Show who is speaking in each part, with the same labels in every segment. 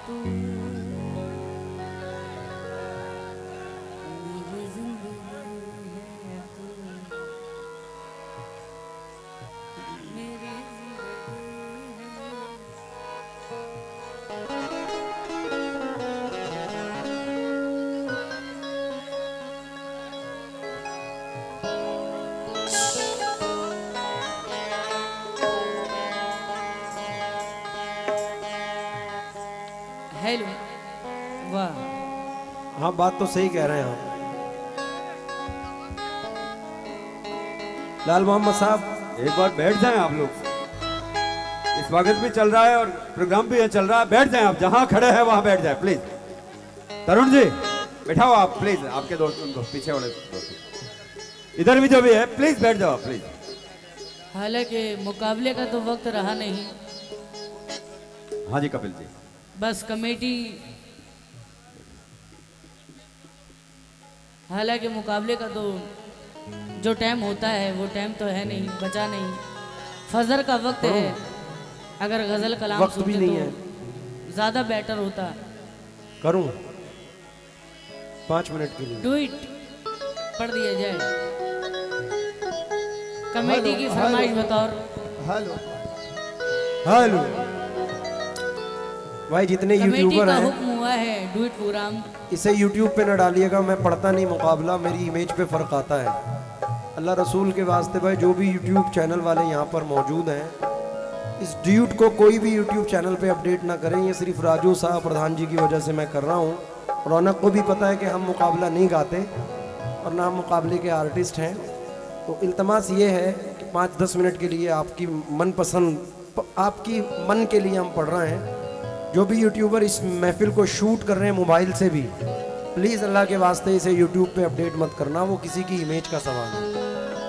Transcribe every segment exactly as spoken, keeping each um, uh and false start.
Speaker 1: तू, मेरी जिंदगी है तू, मेरी हेलो। वाह,
Speaker 2: हाँ बात तो सही कह रहे हैं आप। लाल मोहम्मद साहब
Speaker 3: एक बार बैठ जाएं आप लोग। स्वागत भी चल रहा है और प्रोग्राम भी चल रहा है। बैठ जाएं आप, जहां खड़े हैं वहां बैठ जाएं प्लीज। तरुण जी बैठाओ आप प्लीज, आपके दोस्त उनको पीछे वाले दोस्त इधर भी जो भी है प्लीज बैठ जाओ प्लीज।
Speaker 1: हालांकि मुकाबले का तो वक्त रहा नहीं।
Speaker 3: हाँ जी कपिल जी,
Speaker 1: बस कमेटी, हालांकि मुकाबले का तो जो टाइम होता है वो टाइम तो है नहीं, बचा नहीं। फजर का वक्त है, अगर गजल कलाम
Speaker 2: वक्त भी नहीं है,
Speaker 1: तो ज्यादा बेटर होता।
Speaker 2: करूं पाँच मिनट के लिए?
Speaker 1: डू इट, पढ़ दिया जाए। कमेटी की फरमाइश बतौर
Speaker 4: हेलो
Speaker 2: हेलो भाई, जितने
Speaker 1: कमेटी
Speaker 2: यूट्यूबर
Speaker 1: का
Speaker 2: हैं
Speaker 1: हुक्म हुआ है, डू इट प्रोग्राम।
Speaker 2: इसे यूट्यूब पे न डालिएगा, मैं पढ़ता नहीं मुकाबला, मेरी इमेज पे फ़र्क आता है। अल्लाह रसूल के वास्ते भाई, जो भी यूट्यूब चैनल वाले यहाँ पर मौजूद हैं, इस ड्यूट को कोई भी यूट्यूब चैनल पे अपडेट ना करें। ये सिर्फ राजू साहब प्रधान जी की वजह से मैं कर रहा हूँ। रौनक को भी पता है कि हम मुकाबला नहीं गाते और ना हम मुकाबले के आर्टिस्ट हैं। तो इल्तमास ये है कि पाँच दस मिनट के लिए आपकी मनपसंद, आपकी मन के लिए हम पढ़ रहे हैं। जो भी यूट्यूबर इस महफिल को शूट कर रहे हैं मोबाइल से भी, प्लीज़ अल्लाह के वास्ते इसे यूट्यूब पे अपडेट मत करना, वो किसी की इमेज का सवाल है।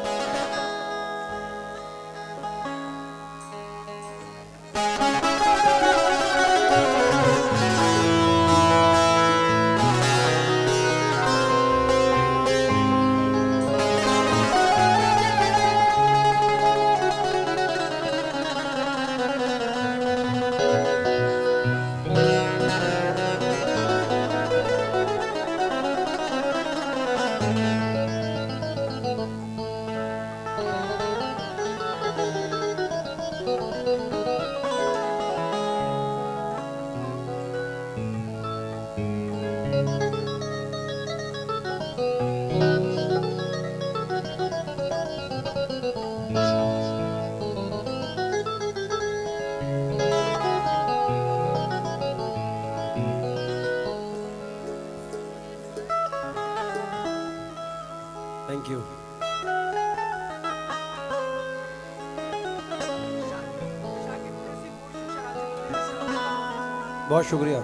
Speaker 2: Thank you. बहुत शुक्रिया।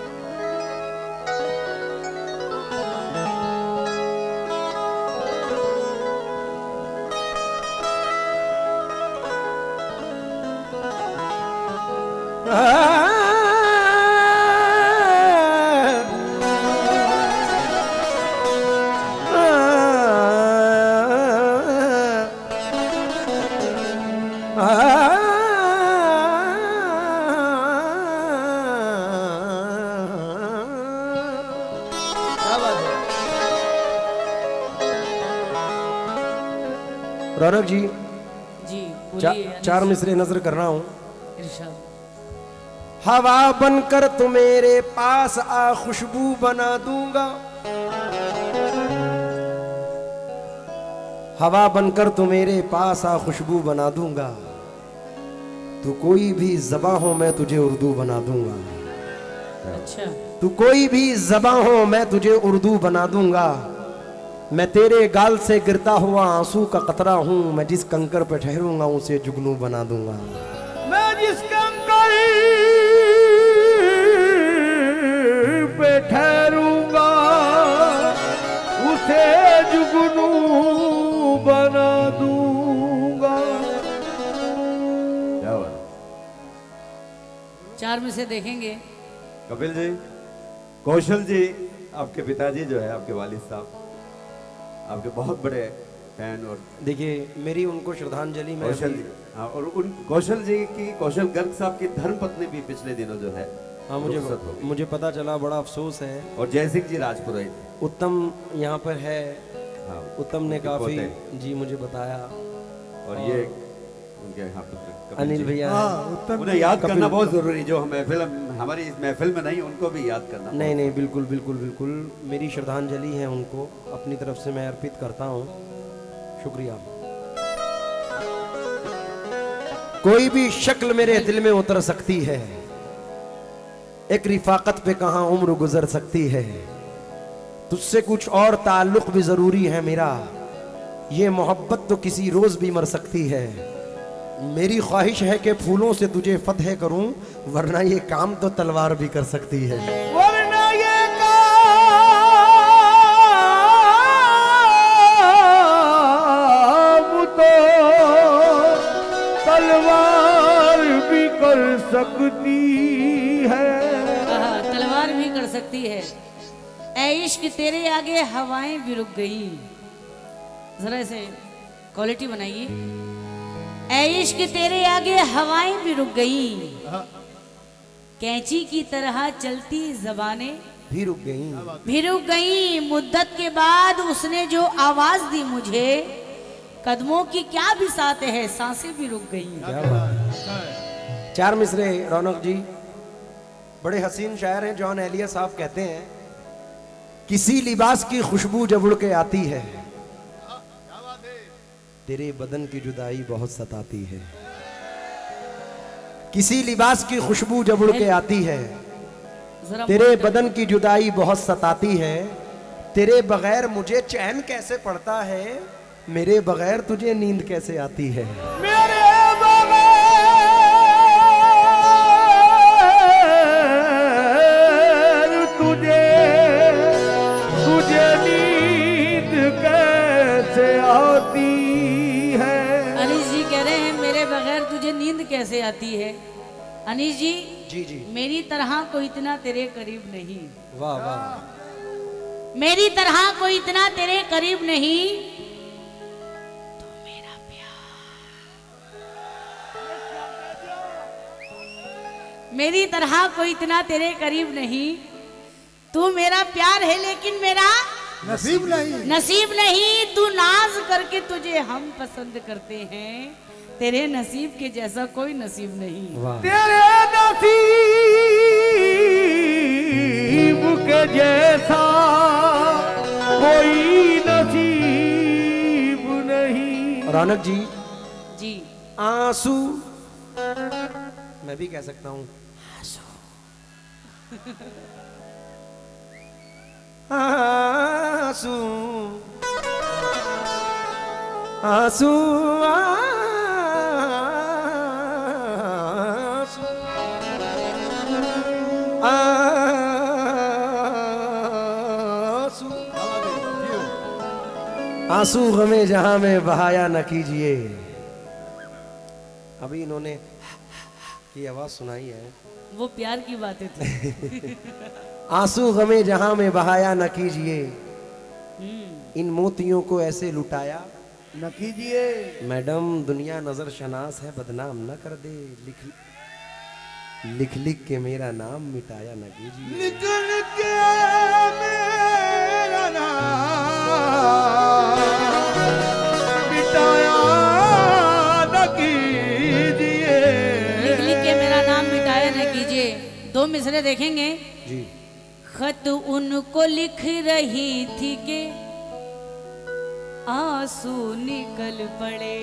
Speaker 2: रौनक जी
Speaker 1: जी
Speaker 2: चा,
Speaker 1: बोलिए।
Speaker 2: चार मिसरे नजर कर रहा हूँ।
Speaker 1: इरशाद।
Speaker 2: हवा बनकर तू मेरे पास आ, खुशबू बना दूंगा। हवा बनकर तू मेरे पास आ, खुशबू बना दूंगा। तू कोई भी ज़बां हो मैं तुझे उर्दू बना दूंगा।
Speaker 1: अच्छा,
Speaker 2: तू कोई भी ज़बां हो मैं तुझे उर्दू बना दूंगा। मैं तेरे गाल से गिरता हुआ आंसू का कतरा हूँ। मैं जिस कंकर पे ठहरूंगा उसे जुगनू बना दूंगा।
Speaker 4: मैं जिस कंकर पे ठहरूंगा उसे जुगनू बना दूंगा।
Speaker 3: क्या हुआ?
Speaker 1: चार में से देखेंगे।
Speaker 3: कपिल जी, कौशल जी, आपके पिताजी जो है, आपके वालिद साहब आपके बहुत बड़े फैन। और
Speaker 2: देखिए मेरी उनको श्रद्धांजलि में
Speaker 3: कौशल जी, हाँ, और उन कौशल जी की, कौशल गर्ग साहब की धर्मपत्नी भी पिछले दिनों जो है
Speaker 2: हाँ मुझे
Speaker 3: रुखसत हो गई।
Speaker 2: मुझे पता चला, बड़ा अफसोस है।
Speaker 3: और जय सिंह जी राजपुरोहित,
Speaker 2: उत्तम यहाँ पर है,
Speaker 3: हाँ,
Speaker 2: उत्तम ने
Speaker 3: उनके
Speaker 2: काफी
Speaker 3: पोते।
Speaker 2: जी मुझे बताया।
Speaker 3: और ये उनके हाँ पुत्र कपिल
Speaker 2: अनिल
Speaker 3: जी।
Speaker 2: भैया हैं।
Speaker 3: उन्हें याद
Speaker 2: कपिल-
Speaker 3: करना बहुत जरूरी, जो महफिल हमारी इस महफिल में नहीं, उनको भी याद करना।
Speaker 2: नहीं नहीं बिल्कुल बिल्कुल बिल्कुल, मेरी श्रद्धांजलि है उनको, अपनी तरफ से मैं अर्पित करता हूँ। शुक्रिया। कोई भी शक्ल मेरे दिल में उतर सकती है, एक रिफाकत पे कहां उम्र गुजर सकती है। तुझसे कुछ और ताल्लुक भी जरूरी है मेरा, ये मोहब्बत तो किसी रोज भी मर सकती है। मेरी ख्वाहिश है कि फूलों से तुझे फतह करूं, वरना ये काम तो तलवार भी कर सकती है।
Speaker 4: वरना ये काम तो तलवार भी कर सकती है।
Speaker 1: हाँ, तलवार भी कर सकती है। ऐ इश्क तेरे आगे हवाएं भी रुक गई। जरा इसे क्वालिटी बनाइए। ऐ इश्क तेरे आगे हवाएं भी रुक गई, कैंची की तरह चलती जबानें
Speaker 2: भी रुक गई।
Speaker 1: भी रुक गई। मुद्दत के बाद उसने जो आवाज दी मुझे, कदमों की क्या बिसात है, सांसें भी रुक गई।
Speaker 2: क्या बात है। चार मिसरे रौनक जी, बड़े हसीन शायर हैं। जॉन एलिया साहब कहते हैं, किसी लिबास की खुशबू जब उड़ के आती है, तेरे बदन की जुदाई बहुत सताती है। किसी लिबास की खुशबू जब उड़ के आती है,
Speaker 1: जरा
Speaker 2: तेरे बदन की जुदाई बहुत सताती है। तेरे बगैर मुझे चैन कैसे पड़ता है, मेरे बगैर तुझे नींद कैसे आती है।
Speaker 4: मेरे बगैर तुझे तुझे नींद कैसे आती है।
Speaker 1: अनीस जी कह रहे हैं, मेरे बगैर तुझे नींद कैसे आती है। अनीस जी,
Speaker 2: जी जी,
Speaker 1: मेरी तरह कोई इतना तेरे करीब नहीं,
Speaker 2: वाह वाह।
Speaker 1: मेरी तरह कोई इतना तेरे करीब नहीं, तो मेरा प्यार। मेरी तरह कोई इतना तेरे करीब नहीं, तू मेरा प्यार है लेकिन मेरा
Speaker 4: नसीब नहीं।
Speaker 1: नसीब नहीं। तू नाज करके तुझे हम पसंद करते हैं, तेरे नसीब के जैसा कोई नसीब नहीं।
Speaker 2: वाह।
Speaker 4: तेरे नसीब के जैसा कोई नसीब नहीं।
Speaker 2: रौनक जी,
Speaker 1: जी
Speaker 2: आंसू मैं भी कह सकता हूँ। आंसू आंसू आंसू आंसू आंसू गमे जहां में बहाया न कीजिए। अभी इन्होंने की आवाज सुनाई है।
Speaker 1: वो प्यार की बातें थी।
Speaker 2: आंसू गमे जहां में बहाया न कीजिए,
Speaker 1: हम्म,
Speaker 2: इन मोतियों को ऐसे लुटाया
Speaker 4: न कीजिए।
Speaker 2: मैडम दुनिया नजर शनास है, बदनाम न कर दे। लिख लिख लिख के मेरा नाम मिटाया न कीजिए।
Speaker 4: निकल के मेरा नाम मिटाया न कीजिए।
Speaker 1: लिख लिख के मेरा नाम मिटाया न कीजिए। दो मिसरे देखेंगे।
Speaker 2: जी
Speaker 1: खत उनको लिख रही थी के आंसू निकल पड़े।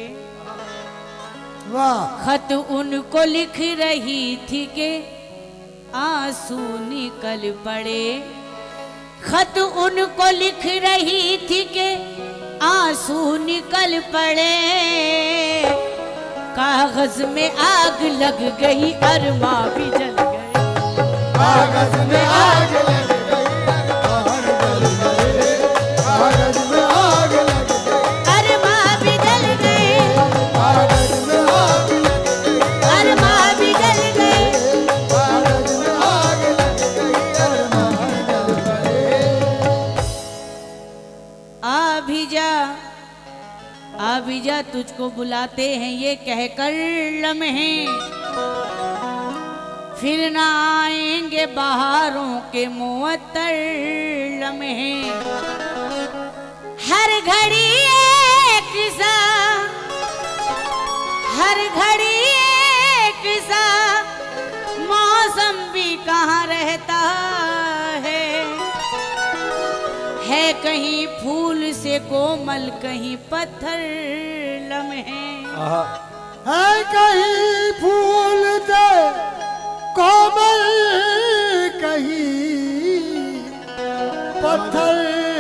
Speaker 4: वाह।
Speaker 1: खत उनको लिख रही थी के आंसू निकल पड़े। खत उनको लिख रही थी के आंसू निकल पड़े। कागज में आग लग गई, अरमा भी जल गए।
Speaker 4: कागज में आग लग गई, अरमान जल गए। कागज में आग लग गई,
Speaker 1: अरमा भी जल गए।
Speaker 4: कागज में आग लग गई,
Speaker 1: अरमा भी जल गए।
Speaker 4: कागज में आग लग गई, अरमान जल गए।
Speaker 1: आ भी जा, आ भी जा, तुझको बुलाते हैं ये कहकर लम्हे। फिर ना आएंगे बहारों के मुअत्तर लम्हे। हर घड़ी एक सा, हर घड़ी एक सा मौसम भी कहाँ रहता है। है कहीं फूल से कोमल, कहीं पत्थर लम्हे।
Speaker 4: है कहीं फूल से कोमल, कहीं पत्थर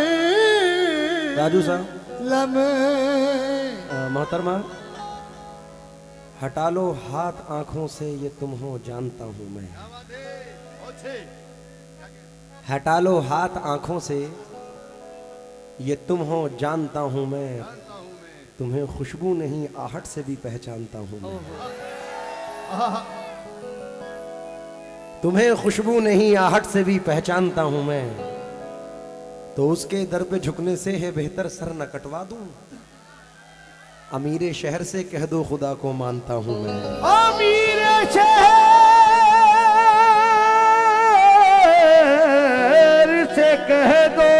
Speaker 2: राजू साहब
Speaker 4: लम्हे।
Speaker 2: मोहतरमा, हटा लो हाथ आंखों से ये तुम हो जानता हूं मैं। हटा लो हाथ आंखों से ये तुम हो जानता हूं मैं। तुम्हें खुशबू नहीं आहट से भी पहचानता हूं मैं। तुम्हें खुशबू नहीं आहट से भी पहचानता हूं मैं। तो उसके दर पे झुकने से है बेहतर सर न कटवा दूं। अमीरे शहर से कह दो खुदा को मानता हूं मैं।
Speaker 4: अमीरे शहर से कह दो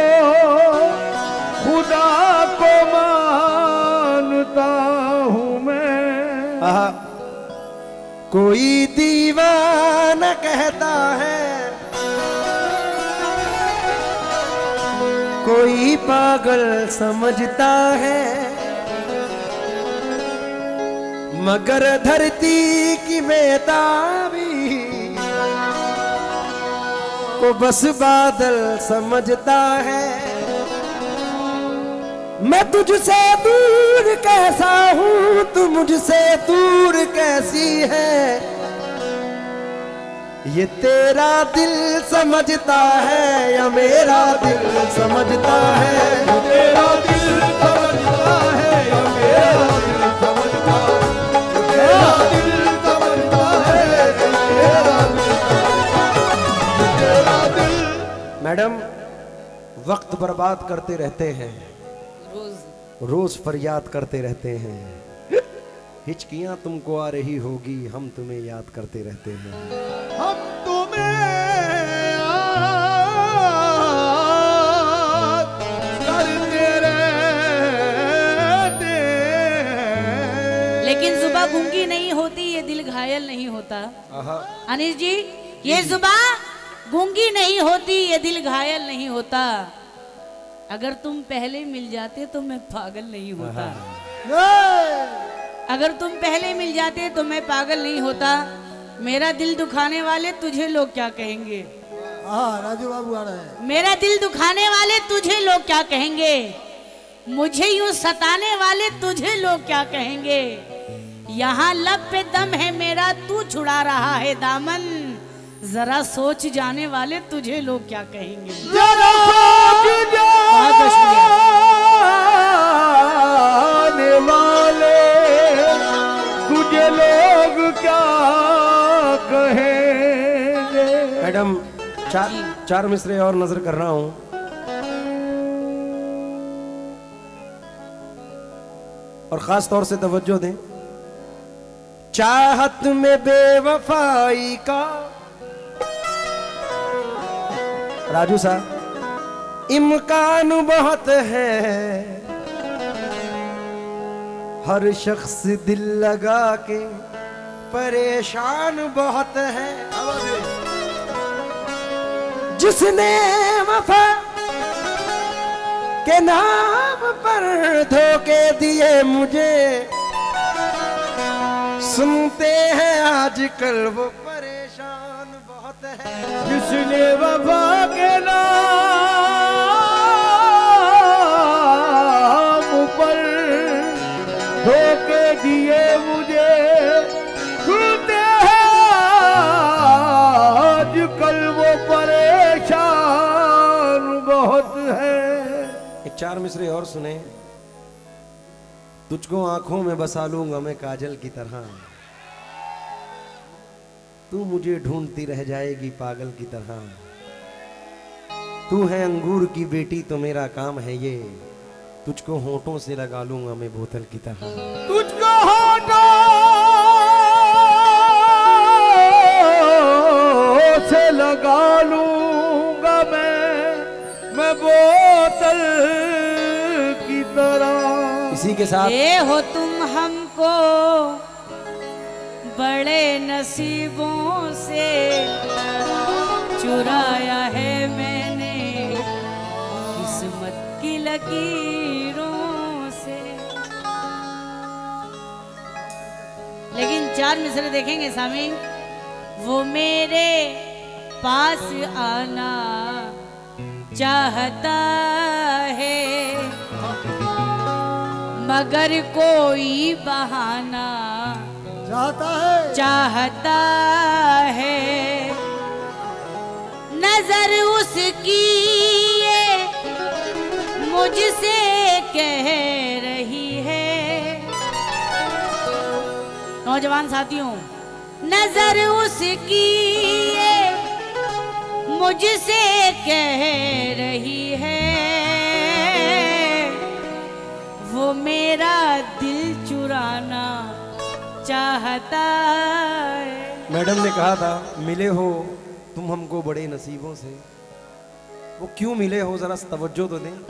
Speaker 4: खुदा को मानता हूं मैं।
Speaker 2: आहा, कोई दीवाना कहता है, कोई पागल समझता है, मगर धरती की बेताबी को बस बादल समझता है। मैं तुझसे दूर कैसा हूँ, तू मुझसे दूर कैसी है, ये तेरा दिल समझता है या मेरा दिल समझता है।
Speaker 4: ये तेरा दिल समझता है या मेरा दिल समझता है। ये तेरा दिल समझता है या मेरा दिल समझता है। ये तेरा दिल।
Speaker 2: मैडम, वक्त बर्बाद करते रहते हैं,
Speaker 1: रोज
Speaker 2: रोज फरियाद करते रहते हैं। हिचकियां तुमको आ रही होगी, हम तुम्हें याद करते रहते हैं।
Speaker 4: हम तुम्हें करते रहते हैं।
Speaker 1: लेकिन जुबा गूंगी नहीं होती, ये दिल घायल नहीं होता। अनिश जी, ये जुबा गूंगी नहीं होती, ये दिल घायल नहीं होता। अगर तुम पहले मिल जाते तो मैं पागल नहीं होता। अगर तुम पहले मिल जाते तो मैं पागल नहीं होता। मेरा दिल दुखाने वाले तुझे लोग क्या कहेंगे।
Speaker 4: हाँ, राजू बाबू आ रहे हैं।
Speaker 1: मेरा दिल दुखाने वाले तुझे लोग क्या कहेंगे। मुझे यूं सताने वाले तुझे लोग क्या कहेंगे। यहाँ लब पे दम है मेरा, तू छुड़ा रहा है दामन। जरा सोच जाने वाले तुझे लोग क्या कहेंगे।
Speaker 4: जरा सोच जाने वाले तुझे लोग क्या कहेंगे।
Speaker 2: मैडम, चार चार मिसरे और नजर कर रहा हूं। और खास तौर से तवज्जो दें। चाहत में बेवफाई का, राजू साहब, इम्कान बहुत है। हर शख्स दिल लगा के परेशान बहुत है। जिसने वफा के नाम पर धोखे दिए मुझे, सुनते हैं आजकल वो परेशान बहुत है।
Speaker 4: जिसने वफा के नाम पर धोखे दिए मुझे, सुनते हैं आजकल वो परेशान बहुत है।
Speaker 2: एक चार मिसरे और सुने। तुझको आंखों में बसा लूंगा मैं काजल की तरह, तू मुझे ढूंढती रह जाएगी पागल की तरह। तू है अंगूर की बेटी तो मेरा काम है ये, तुझको होठों से लगा लूंगा मैं बोतल की तरह।
Speaker 4: तुझको होठों
Speaker 2: इसी के साथ
Speaker 1: ये हो तुम हमको बड़े नसीबों से चुराया है मैंने किस्मत की लकीरों से। लेकिन चार मिसरे देखेंगे सामी, वो मेरे पास आना चाहता है मगर कोई बहाना
Speaker 4: चाहता है
Speaker 1: चाहता है। नजर उसकी ये मुझसे कह रही है, नौजवान साथियों, नजर उसकी ये मुझसे कह रही है वो मेरा दिल चुराना चाहता है।
Speaker 2: मैडम ने कहा था मिले हो तुम हमको बड़े नसीबों से, वो क्यों मिले हो जरा तवज्जो तो दें।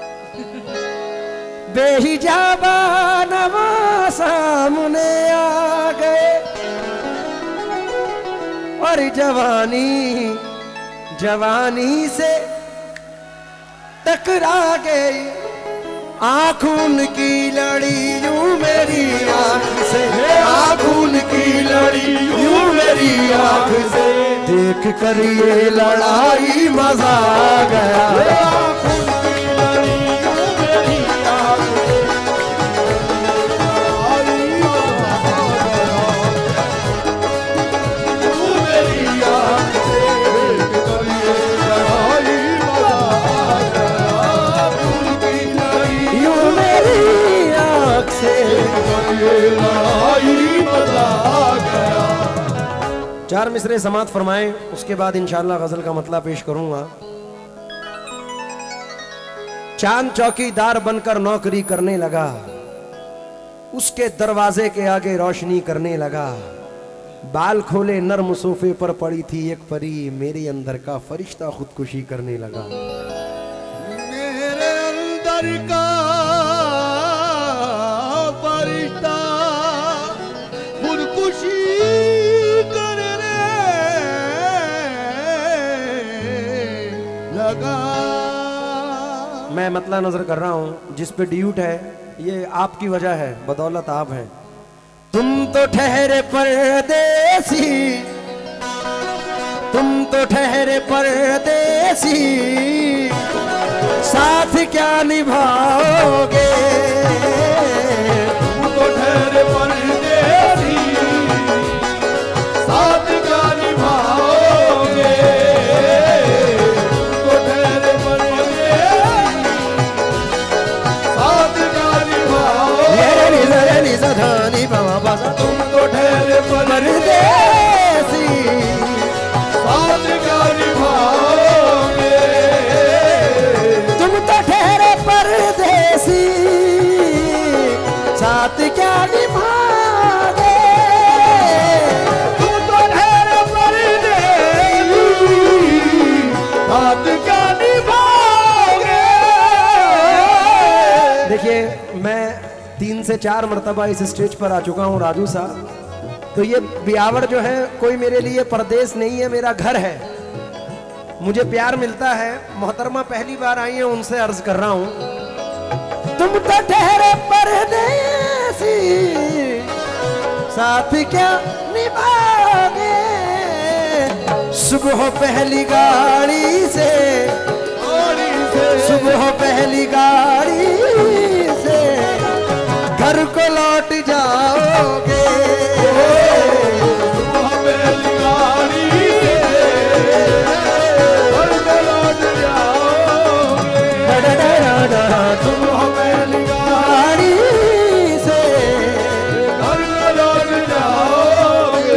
Speaker 2: बेहिजाबा नवा सामने आ गए और जवानी जवानी से टकरा गई, आँखों की लड़ी यूं मेरी आँख से, आँखों की लड़ी यूं मेरी आँख से, देख कर ये लड़ाई मजा आ गया। आँखों की लड़ी यूं मेरी आँख से, यूं मेरी आँख से, देख कर ये लड़ाई मजा आ गया। आँखों की लड़ी यूं मेरी आँख से, ये लड़ाई मजा आ गया। चार मिसरे समात फरमाएं, उसके बाद इंशाअल्लाह गजल का मतला पेश करूंगा। चांद चौकीदार बनकर नौकरी करने लगा, उसके दरवाजे के आगे रोशनी करने लगा। बाल खोले नर्म सोफे पर पड़ी थी एक परी, मेरे अंदर का फरिश्ता खुदकुशी करने लगा।
Speaker 4: मेरे अंदर का फरिश्ता खुदकुशी करने लगा।
Speaker 2: मैं मतला नजर कर रहा हूं, जिस पे ड्यूट है ये आपकी वजह है, बदौलत आप हैं। तुम तो ठहरे परदेसी, तुम तो ठहरे परदेसी, साथ क्या निभाओगे।
Speaker 4: तुम तो ठहरे परदेसी, साथ क्या निभाओगे। तुम तो ठहरे परदेसी, साथ क्या निभाओगे।
Speaker 2: ये निज़र निज़धानी बाबा बासा, तुम तो ठहरे परदेसी,
Speaker 4: साथ क्या निभाओगे।
Speaker 2: तुम तो ठहरे परदेसी, साथ क्या निभाओगे।
Speaker 4: तुम तो ठहरे परदेसी, साथ क्या निभाओगे।
Speaker 2: देखिए मैं तीन से चार मरतबा इस स्टेज पर आ चुका हूँ राजू साहब, तो ये बियावड़ जो है कोई मेरे लिए परदेश नहीं है, मेरा घर है, मुझे प्यार मिलता है। मोहतरमा पहली बार आई है, उनसे अर्ज कर रहा हूँ। तुम तो ठहरे परदेसी, साथ क्या निभाओगे। सुबह पहली गाड़ी से, सुबह पहली गाड़ी से घर को लौट जाओगे।
Speaker 4: सुबह पहली गाड़ी से घर को लौट जाओगे।
Speaker 2: सुबह पहली गाड़ी से
Speaker 4: घर को लौट जाओगे।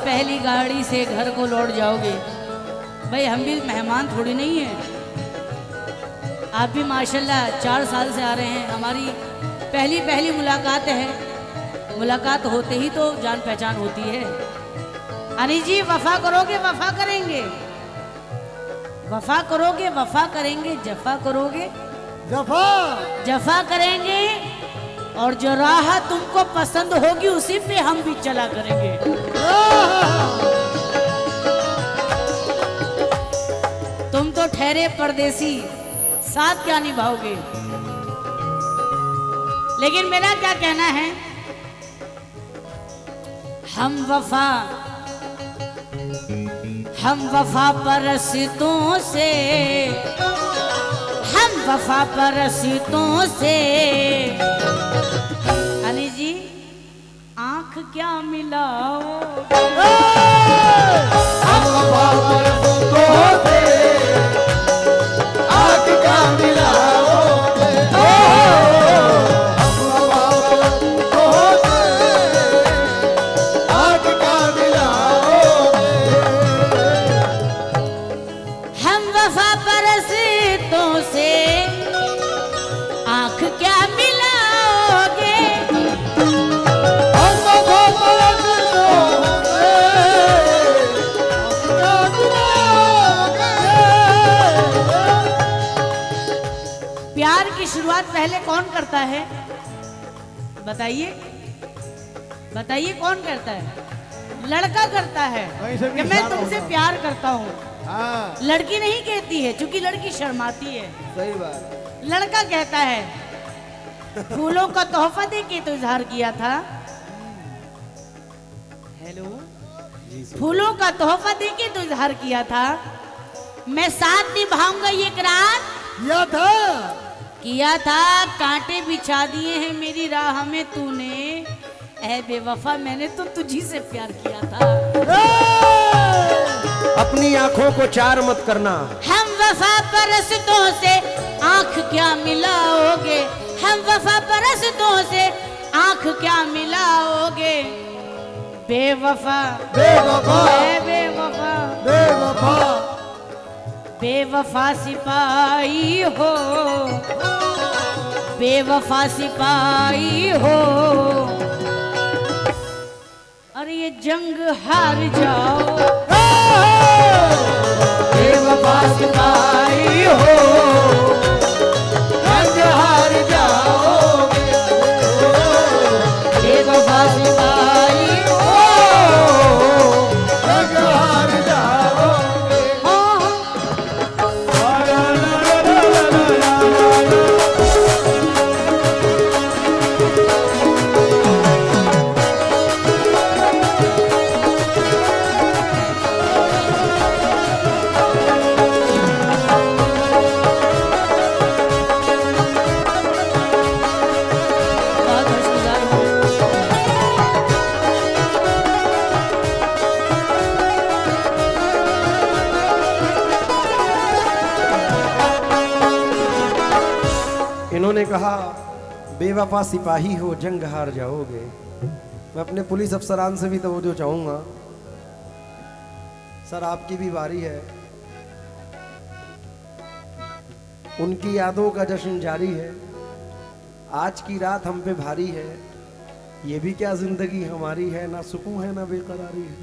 Speaker 1: पहली गाड़ी से घर को लौट जाओगे। भाई हम भी मेहमान थोड़ी नहीं है, आप भी माशाल्लाह चार साल से आ रहे हैं। हमारी पहली पहली मुलाकात है, मुलाकात होते ही तो जान पहचान होती है। अनिल जी वफा करोगे वफा करेंगे, वफा करोगे वफा करेंगे, जफा करोगे
Speaker 4: जफा
Speaker 1: जफा करेंगे, और जो राह तुमको पसंद होगी उसी पे हम भी चला करेंगे। तुम तो ठहरे परदेसी, साथ क्या निभाओगे। लेकिन मेरा क्या कहना है, हम वफा हम वफा परस्तों से, हम वफा परस्तों से। अली जी आंख क्या मिलाओ,
Speaker 4: हम वफा परस्तों से आंख क्या मिलाओगे, हम वफा परस्तों से आंख क्या मिलाओगे,
Speaker 1: हम वफा परस्तों से आंख क्या मिलाओगे,
Speaker 4: हम वफा परस्तों से आंख क्या मिलाओगे।
Speaker 1: प्यार की शुरुआत पहले कौन करता है, बताइए बताइए कौन करता है। लड़का करता है
Speaker 4: वहीं से भी
Speaker 1: कि मैं
Speaker 4: इशारा
Speaker 1: तुमसे
Speaker 4: होगा।
Speaker 1: प्यार करता हूँ।
Speaker 4: हाँ
Speaker 1: लड़की नहीं कहती है, क्योंकि लड़की शर्माती है।
Speaker 4: सही बात।
Speaker 1: लड़का कहता है, फूलों का तोहफा दे के तो इजहार किया था। हेलो, फूलों का तोहफा दे के तो इजहार किया था, मैं साथ निभाऊंगा ये इकरार
Speaker 4: किया था,
Speaker 1: किया था। कांटे बिछा दिए हैं मेरी राह में तूने, ऐ बेवफा मैंने तो तुझी से प्यार किया था।
Speaker 2: अपनी आंखों को चार मत करना,
Speaker 1: हम वफा परस्तों से आंख क्या मिलाओगे, हम वफा परस्तों से आंख क्या मिलाओगे। बेवफा
Speaker 4: बेवफा
Speaker 1: ऐ बेवफा
Speaker 4: बेवफा
Speaker 1: बेवफा सिपाही हो, बेवफा सिपाही हो, और ये जंग हार जाओ। बेवफा सिपाही हो,
Speaker 4: रंग हार जाओगे,
Speaker 1: बेवफा सिपाही हो।
Speaker 4: रंग हार जाओगे।
Speaker 1: बहुत होशगुजार हो।
Speaker 2: इन्होंने कहा बेवफा सिपाही हो जंग हार जाओगे। मैं अपने पुलिस अफसरान से भी तवज्जो चाहूंगा, सर आपकी भी बारी है, उनकी यादों का जश्न जारी है, आज की रात हम पे भारी है, ये भी क्या जिंदगी हमारी है, ना सुकून है ना बेकरारी है।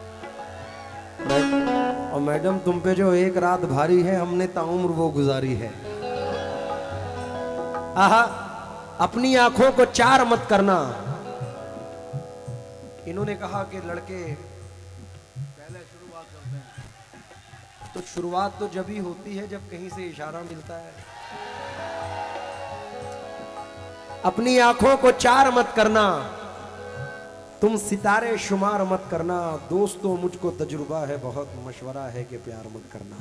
Speaker 2: मै- और मैडम तुम पे जो एक रात भारी है, हमने ताउम्र वो गुजारी है। आहा, अपनी आंखों को चार मत करना। इन्होंने कहा कि लड़के पहले शुरुआत करते हैं, तो शुरुआत तो जब ही होती है जब कहीं से इशारा मिलता है। अपनी आंखों को चार मत करना, तुम सितारे शुमार मत करना, दोस्तों मुझको तजुर्बा है बहुत, मशवरा है कि प्यार मत करना।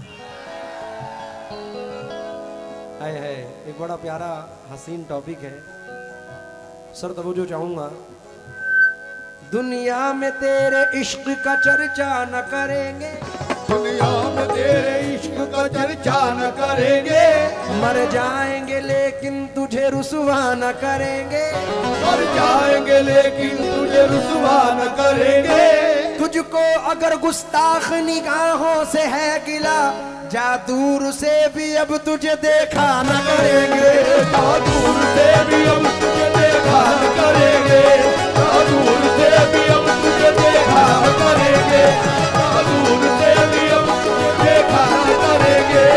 Speaker 2: है है एक बड़ा प्यारा हसीन टॉपिक है सर, तवज्जो चाहूंगा। दुनिया में तेरे इश्क का चर्चा न करेंगे,
Speaker 4: दुनिया में तेरे इश्क का चर्चा न करेंगे,
Speaker 2: मर जाएंगे लेकिन तुझे रुसवा न करेंगे,
Speaker 4: मर जाएंगे लेकिन तुझे रुसवा न करेंगे,
Speaker 2: तुझको अगर गुस्ताख निगाहों से है गिला, जा दूर से भी अब तुझे देखा न करेंगे,
Speaker 4: जा दूर से भी अब तुझे देखा न करेंगे, जा दूर से भी अब तुझे देखा न करेंगे, जा दूर से भी अब तुझे देखा न करेंगे,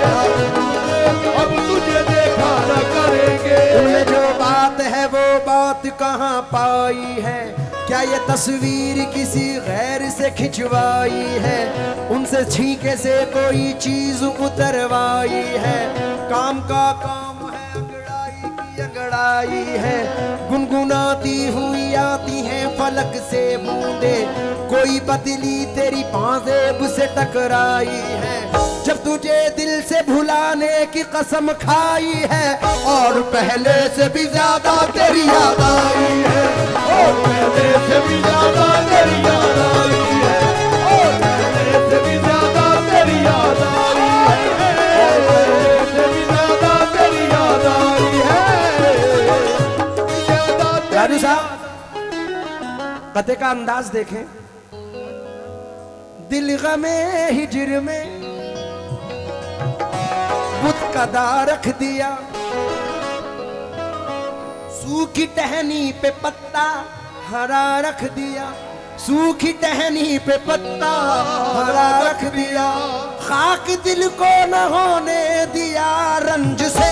Speaker 4: अब तुझे देखा न करेंगे।
Speaker 2: उनमें जो बात है वो बात कहाँ पाई है, क्या ये तस्वीर किसी गैर से खिंचवाई है, उनसे छींके से कोई चीज उतरवाई है, काम का काम है अंगड़ाई की अंगड़ाई है, गुनगुनाती हुई आती है फलक से बूंदे, कोई बदली तेरी पाजेब से टकराई है, जब तुझे दिल से भुलाने की कसम खाई है, और पहले से भी ज्यादा तेरी याद आई है,
Speaker 4: और पहले से भी ज्यादा तेरी याद आई है, और पहले से भी ज्यादा तेरी याद आई है, और पहले से भी ज्यादा तेरी याद आई है।
Speaker 2: राजू साहब कते का अंदाज देखें, दिल गमे हिजर में बुत का दा रख दिया, सूखी टहनी पे पत्ता हरा रख दिया, सूखी टहनी पे पत्ता हरा रख दिया, खाक दिल को न होने दिया रंज से,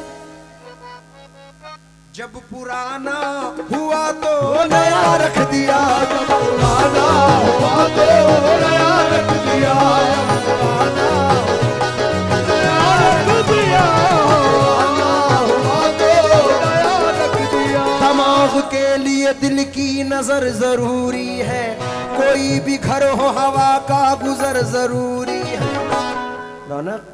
Speaker 2: जब पुराना हुआ तो नया रख दिया,
Speaker 4: जब पुराना हुआ तो नया रख दिया, जब पुराना नया रख दिया, पुराना हुआ तो नया रख दिया।
Speaker 2: दिमाग के लिए दिल की नजर जरूरी है, कोई भी घर हो हवा का गुजर जरूरी है, रौनक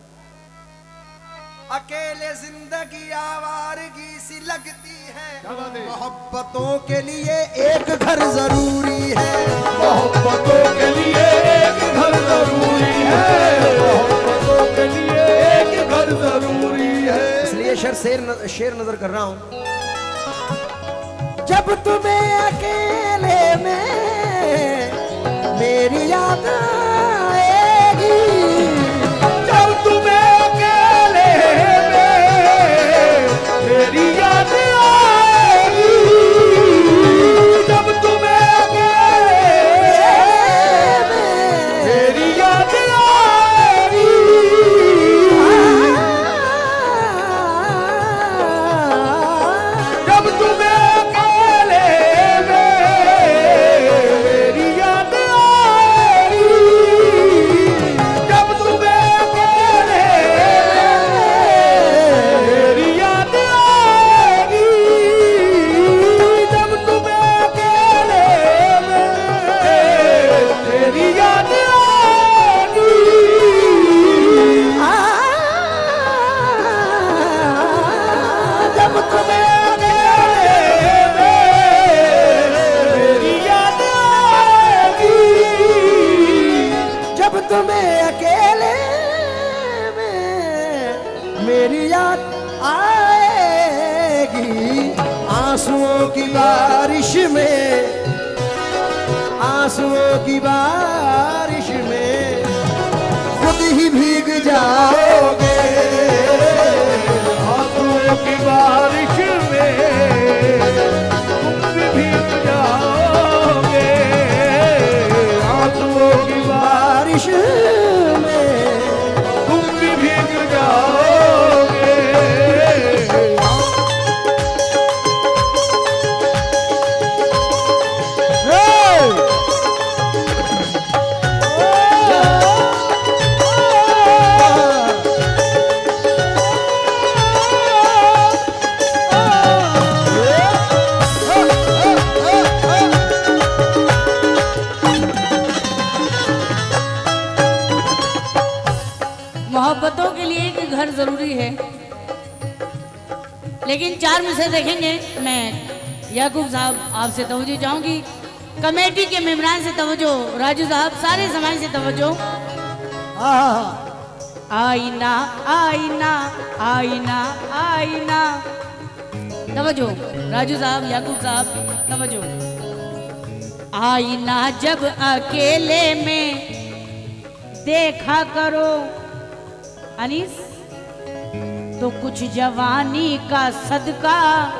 Speaker 2: अकेले जिंदगी आवारगी सी लगती है, मोहब्बतों के लिए एक घर जरूरी है,
Speaker 4: मोहब्बतों के लिए एक घर जरूरी है, मोहब्बतों के लिए एक घर जरूरी है।
Speaker 2: इसलिए शेर शेर न, शेर नजर कर रहा हूं, जब तुम्हें अकेले में मेरी याद आएगी,
Speaker 4: जब तुम्हें अकेले में मेरी याद आएगी, जब तुम्हें अकेले में मेरी याद आएगी, जब तुम्हें अकेले में मेरी याद आएगी, जब तुम्हें अकेले मेरी याद आएगी, जब तुम्हें अकेले मेरी याद आएगी।
Speaker 2: जब तुम्हें
Speaker 4: मेरी याद आएगी,
Speaker 2: जब तुम्हें अकेले में मेरी याद आएगी, आंसुओं की बारिश में, आंसुओं की बारिश में खुद ही भीग जाओगे,
Speaker 4: आंसुओं की बारिश में तुम भी भीग जाओगे, आंसुओं की
Speaker 2: बारिश में
Speaker 4: तुम भी भीग जाओगे।
Speaker 1: मोहब्बतों के लिए एक घर जरूरी है, लेकिन चार में से देखेंगे। मैं याकूब साहब आपसे तवज्जो चाहूंगी, कमेटी के मेंबरान से तवज्जो, राजू साहब सारे समाज से तवज्जो। आईना आईना आईना आईना, तवज्जो राजू साहब, याकूब साहब तवज्जो। आईना जब अकेले में देखा करो अनीस, तो कुछ जवानी का सदका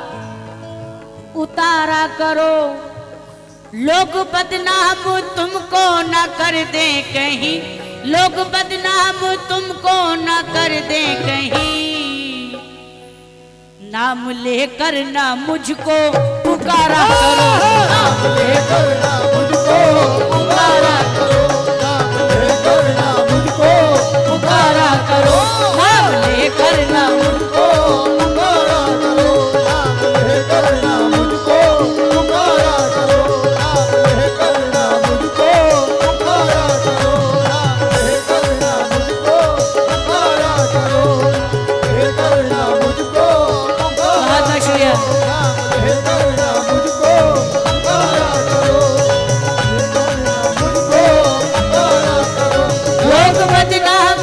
Speaker 1: उतारा करो। लोग बदनाम तुमको न कर दे कहीं, लोग बदनाम तुमको न कर दे कहीं, नाम लेकर ना मुझको पुकारा करो, नाम लेकर ना मुझको पुकारा करो, नाम लेकर ना मुझको पुकारा करो, नाम लेकर ना मुझको पुकारा करो, नाम लेकर ना मुझको पुकारा करो, नाम लेकर ना मुझको पुकारा करो, नाम लेकर ना मुझको पुकारा करो, लेकर ना मुझको बहुत शुक्रिया। लोग बदनाम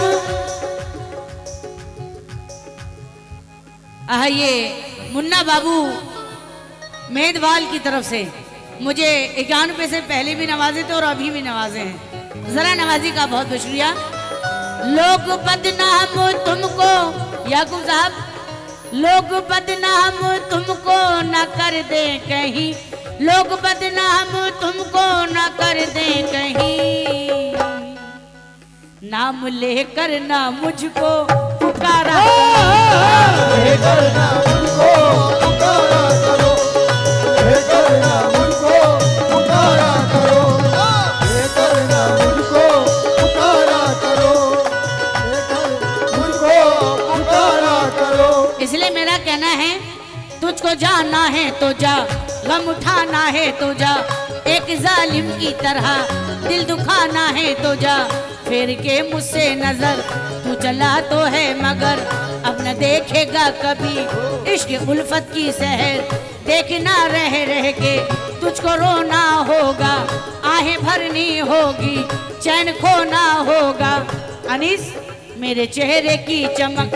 Speaker 1: आह ये मुन्ना बाबू मेदवाल की तरफ से मुझे इक्यानवे से पहले भी नवाजे थे और अभी भी नवाजे हैं। जरा नवाजी का बहुत बहुत शुक्रिया। लोग बदनाम तुमको याकूब साहब, लोग बदनाम तुमको न कर दे कहीं, लोग बदनाम तुमको न कर दे कहीं, नाम लेकर ना मुझको पुकारा करो, लेकर ना मुझको पुकारा करो, लेकर ना मुझको पुकारा करो, लेकर ना मुझको पुकारा करो, लेकर मुझको पुकारा करो। इसलिए मेरा कहना है, तुझको जाना है तो जा, गम उठाना है तो जा, एक जालिम की तरह दिल दुखाना है तो जा, फेर के मुझसे नजर तू चला तो है मगर अब न देखेगा कभी इश्क उल्फत की सहर, देखना रह रह के तुझको रोना होगा, आहें भरनी होगी, चैन खोना होगा। अनीस मेरे चेहरे की चमक,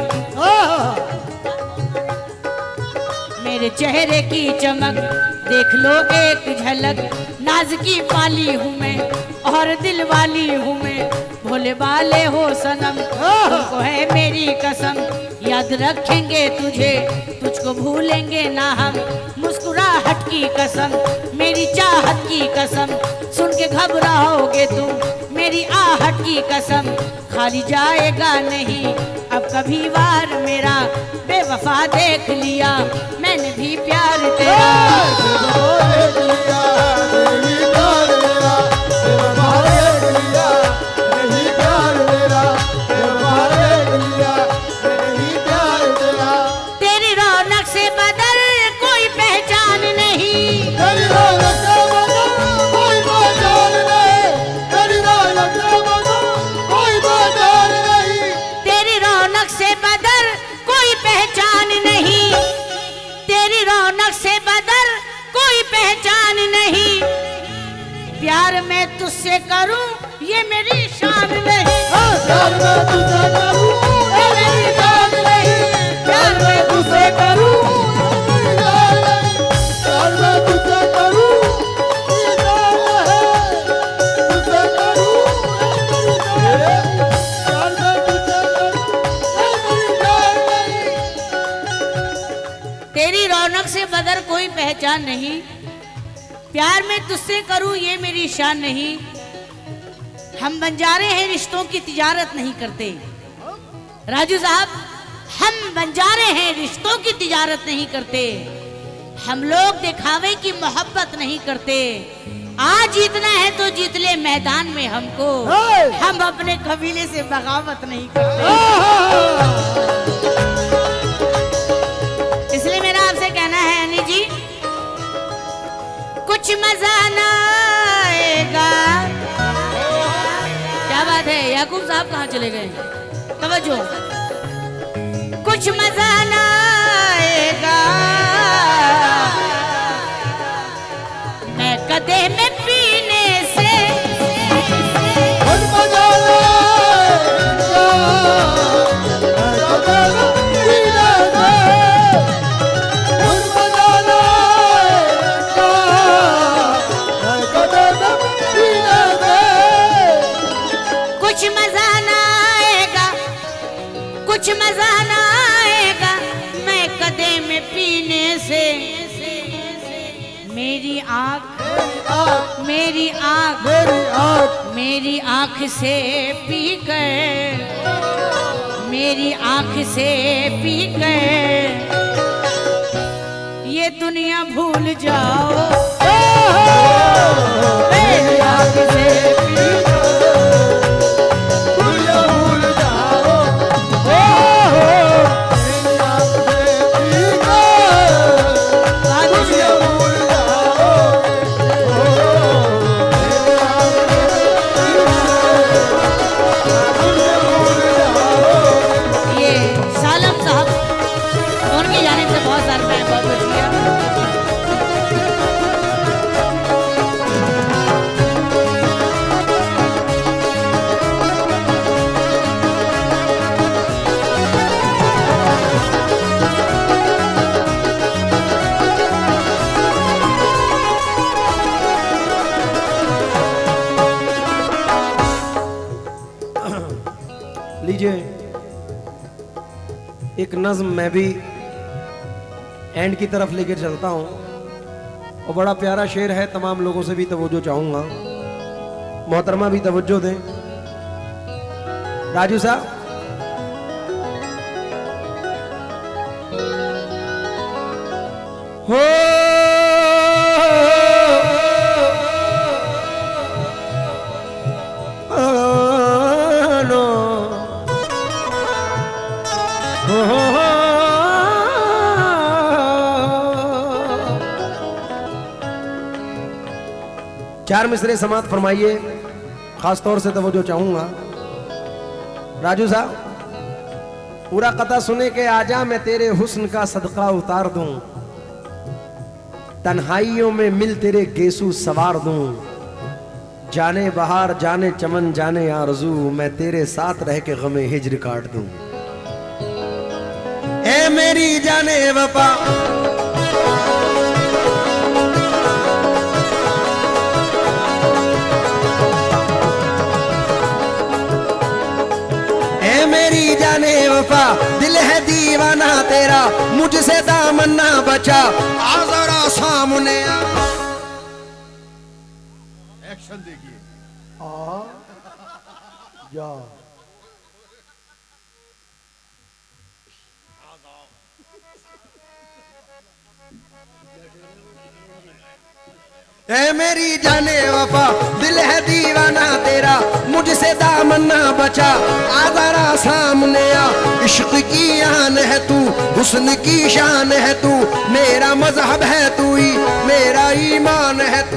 Speaker 1: मेरे चेहरे की चमक देख लो एक झलक, नाज की पाली हूँ मैं और दिल वाली हूँ मैं, भोले वाले हो सनम तुमको है मेरी कसम, याद रखेंगे तुझे तुझको भूलेंगे ना हम, मुस्कुराहट की कसम मेरी चाहत की कसम, सुन के घबराओगे तुम मेरी आहट की कसम, खाली जाएगा नहीं अब कभी वार मेरा, बेवफा देख लिया मैंने भी प्यार तेरा, देख लिया नहीं प्यार मेरा, बेवफा देख लिया नहीं प्यार मेरा, बेवफा देख लिया नहीं प्यार तेरा। तेरी रौनक से बदल कोई पहचान नहीं, तेरी रौनक से बदल कोई पहचान नहीं, तेरी रौनक से बदल कोई पहचान नहीं, तेरी रौनक से बदल कोई पहचान नहीं, तेरी रौनक से बदल कोई पहचान नहीं, प्यार मैं तुझसे करूं ये मेरी शान नहीं, प्यार मैं तुझसे करूं ये मेरी शान नहीं, प्यार मैं तुझसे करूं ये मेरी शान नहीं, प्यार मैं तुझसे करूं ये शान है, तुझसे करूं ये मेरी शान है, प्यार मैं तुझसे करूं ये मेरी शान नहीं, तेरी रौनक से बदल कोई पहचान नहीं, प्यार में तुझसे करूं ये मेरी शान नहीं, हम बंजारे हैं रिश्तों की तिजारत नहीं करते। राजू साहब, हम बंजारे हैं रिश्तों की तिजारत नहीं करते, हम लोग दिखावे की मोहब्बत नहीं करते, आज जीतना है तो जीत ले मैदान में हमको, हम अपने कबीले से बगावत नहीं करते। इसलिए मेरा आपसे कहना है अनी जी, कुछ मजा ना आएगा। क्या बात है, याकूब साहब कहाँ चले गए? तवज्जो। कुछ मजा ना आएगा मैं कदे में पीने से, कुछ मजा ना आएगा मैं कदे में पीने से, कुछ मजा ना आएगा मैं कदे कुछ मजा ना आएगा मैं कदे में पीने से। मेरी आँख मेरी आँख
Speaker 4: मेरी आँख
Speaker 1: मेरी आँख से पी कर मेरी आँख से पी कर ये दुनिया भूल जाओ। मेरी आँख से पी
Speaker 4: दुनिया भूल जाओ। मेरी आँख से पी दुनिया भूल
Speaker 1: ये सालम साहब उनकी जानिब से बहुत सारे मैं बहुत शुक्रिया।
Speaker 2: लीजिए एक नज्म मैं भी एंड की तरफ लेकर चलता हूं और बड़ा प्यारा शेर है, तमाम लोगों से भी तवज्जो चाहूंगा, मोहतरमा भी तवज्जो दें। राजू साहब हो चार मिसरे समात फरमाइए, खास तौर से तवज्जो चाहूंगा। राजू साहब पूरा कथा सुने के आजा मैं तेरे हुस्न का सदका उतार दूं, तन्हाइयों में मिल तेरे गेसू सवार दूं, जाने बहार जाने चमन जाने आरज़ू मैं तेरे साथ रह के गमे हिज्र काट दूं। ए मेरी जाने वफा मेरी जाने वफा दिल है दीवाना तेरा, मुझसे दामन ना बचा, आ जरा सामने आ।
Speaker 4: एक्शन देखिए। आ जा
Speaker 2: ए मेरी जाने वफा दिल है दीवाना तेरा, मुझसे दामन ना बचा, आ जरा सामने आ। इश्क की आन है तू, हुस्न की शान है तू, मेरा मजहब है तू ही, मेरा ईमान है तू।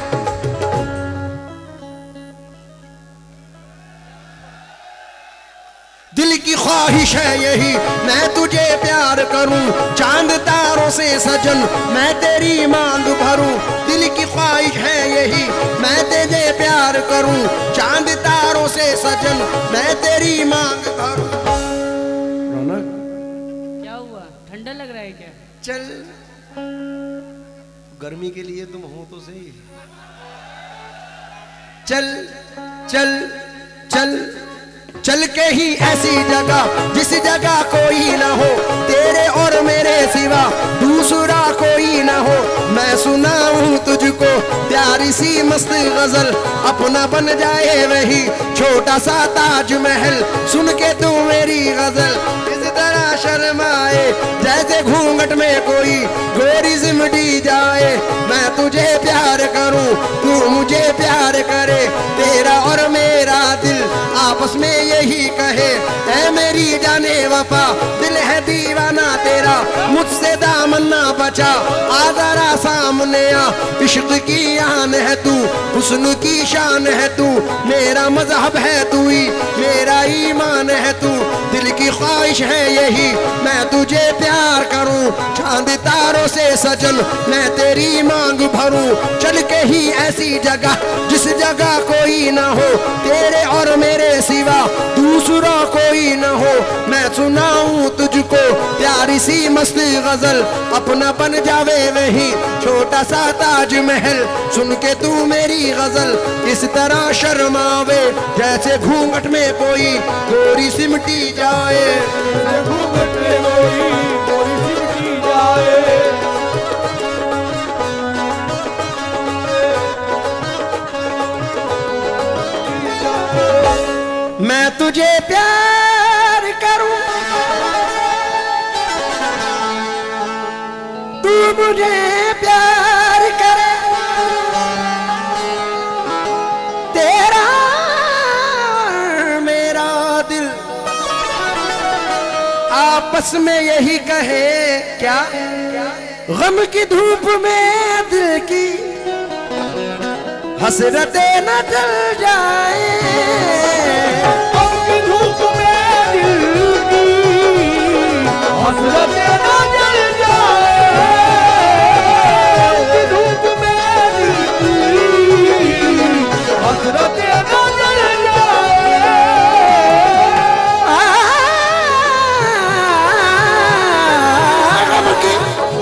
Speaker 2: दिल की ख्वाहिश है यही मैं तुझे प्यार करूं, चांद तारों से सजन मैं तेरी मांग भरूं। दिल की ख्वाहिश है यही मैं तुझे प्यार करूं, चांद तारों से सजन मैं तेरी मांग भरूं। रौनक
Speaker 1: क्या हुआ, ठंडा लग रहा है क्या?
Speaker 2: चल गर्मी के लिए तुम हो तो सही। चल चल चल चल के ही ऐसी जगह जिस जगह कोई ना हो, तेरे और मेरे सिवा दूसरा कोई ना हो। मैं सुनाऊं तुझको प्यारी सी मस्त गजल, अपना बन जाए वही छोटा सा ताजमहल। सुन के तू मेरी गजल इस तरह शर्माए, जैसे घूंघट में कोई गोरी सिमटी जाए। मैं तुझे प्यार करूं तू मुझे प्यार करे, तेरा और मेरा दिल आपस में यही कहे। ऐ मेरी जाने वफा दिल है दीवाना तेरा, मुझसे दामन ना बचा, आ जरा सामने आ। इश्क की आन है तू, हुस्न की शान है तू, मेरा मजहब है तू ही, मेरा ईमान है तू। दिल की ख्वाहिश है यही मैं तुझे प्यार करूं, चांद तारों से सजन मैं तेरी मांग भरूं। चल के ही ऐसी जगह जिस जगह कोई ना हो, तेरे और मेरे सिवा दूसरा कोई न हो। मैं सुनाऊं तुझको प्यार प्यारी सी मस्त गजल अपना बन जावे वही छोटा सा ताजमहल सुन के तू मेरी गजल इस तरह शर्मावे जैसे घूंघट में कोई गोरी सिमटी जाए
Speaker 4: घूंघट में कोई कोई सिमटी जाए।
Speaker 2: मैं तुझे प्यार करूं तू मुझे प्यार करे तेरा मेरा दिल आपस में यही कहे क्या गम की धूप में दिल की हसरतें न जल जाए
Speaker 4: गम की धूप में दिल की हसरतें न जल जाए। की धूप में दिल की हसरतें न जल जाए।
Speaker 2: गम की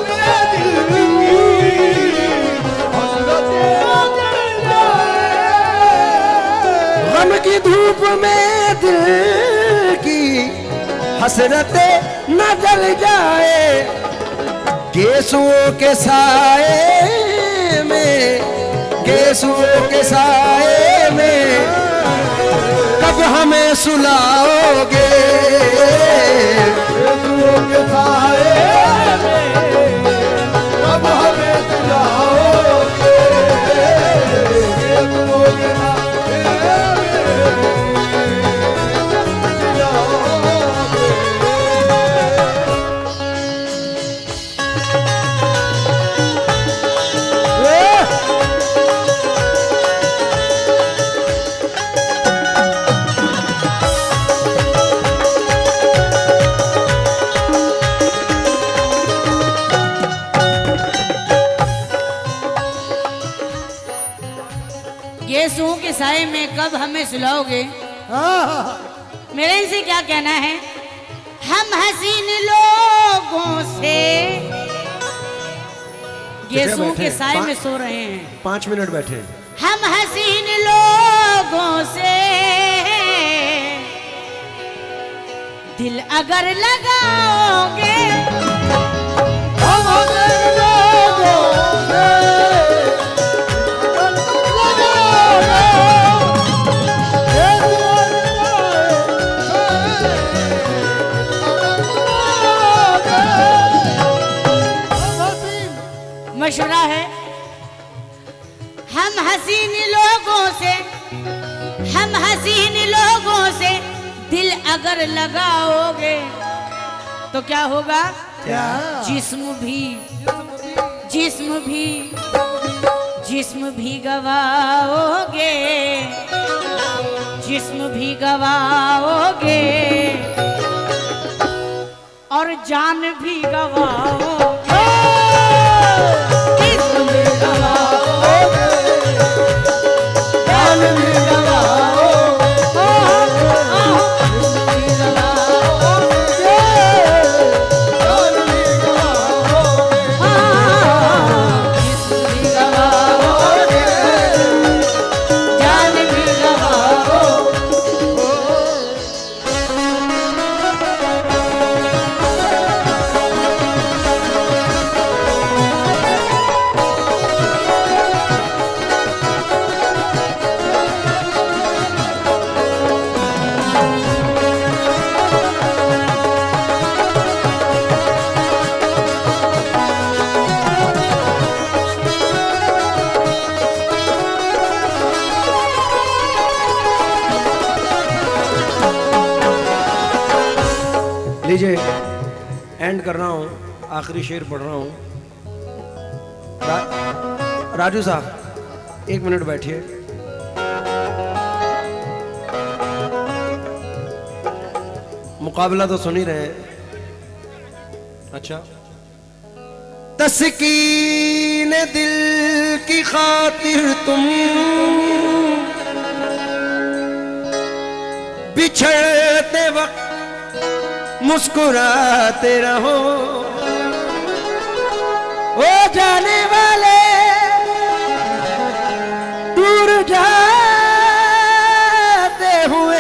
Speaker 2: गम की धूप में दिल की हसरतें न जल जाए गेसुओं के साए में गेसुओं के साए में कब हमें सुलाओगे
Speaker 4: गेसुओं के साए में कब हमें सुलाओगे। गेसुओं के
Speaker 1: गेसुओं के साए में कब हमें सुलाओगे। मेरा इनसे क्या कहना है हम हसीन लोगों से गेसुओं के साए में सो रहे हैं
Speaker 2: पांच मिनट बैठे
Speaker 1: हम हसीन लोगों से दिल अगर लगाओगे
Speaker 4: हम हसीन लोगों से
Speaker 1: मशवरा है हम हसीन लोगों से हम हसीन लोगों से दिल अगर लगाओगे तो क्या होगा
Speaker 2: क्या
Speaker 1: जिस्म भी जिस्म भी जिस्म भी गवाओगे जिस्म भी गवाओगे और जान भी गवाओगे जिस्म भी गवाओगे जान भी गवाओगे जिस्म भी गवाओगे
Speaker 4: जान भी गवाओगे।
Speaker 1: जिस्म भी गवाओगे जान भी गवाओगे
Speaker 2: लीजिए एंड कर रहा हूँ आखिरी शेर पढ़ रहा हूँ रा, राजू साहब एक मिनट बैठिए मुकाबला तो सुन ही रहे हैं अच्छा तस्कीन दिल की खातिर तुम बिछड़ते वक्त मुस्कुराते रहो। ओ जाने वाले दूर जाते हुए